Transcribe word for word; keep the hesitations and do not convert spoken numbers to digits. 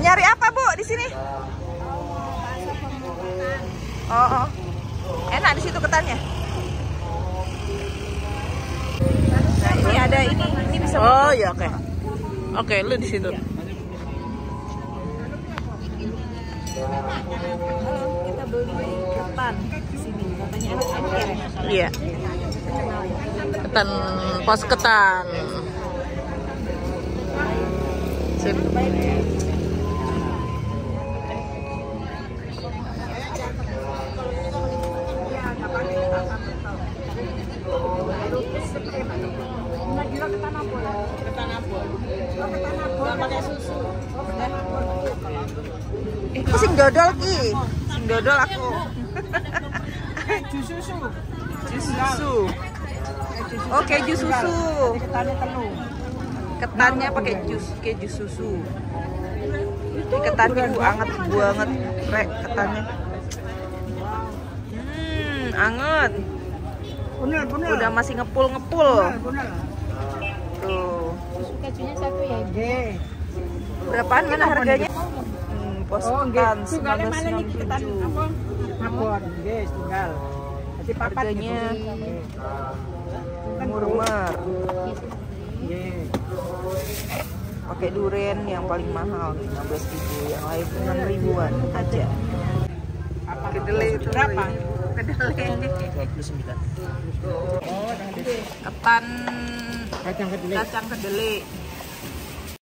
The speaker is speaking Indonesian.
Nyari apa Bu di sini? Oh, oh. Enak di situ ketannya. Nah, ini ada ini, ini bisa. Oh ya oke. Okay. Oke, okay, lu di situ. Kita beli ketan di sini. Katanya enak-enak ya. Iya. Ketan, pos ketan. Sip. Itu sing dodol ki. Sing dodol aku. Jus susu. Jus susu. Oh, keju susu. Ketannya telur. Ketannya pakai jus, keju susu. Ini ketannya bu, anget banget, rek ketannya. Hmm, anget. Bener, bener. Udah masih ngepul-ngepul. Bener. Tuh. Susu kejunya satu ya. Nggih. Berapaan mana harganya? Hmm, pos ketan sembilan belas enam puluh tujuh. Abon, nggih, tunggal. Jadi papat Harganya Kan murmur. Nggih. Pakai durian yang paling mahal lima belas ribu, yang lain enam ribuan aja. Kedelai itu berapa? Kedelai dua puluh sembilan. ketan Kacang kedelai. kacang kedelai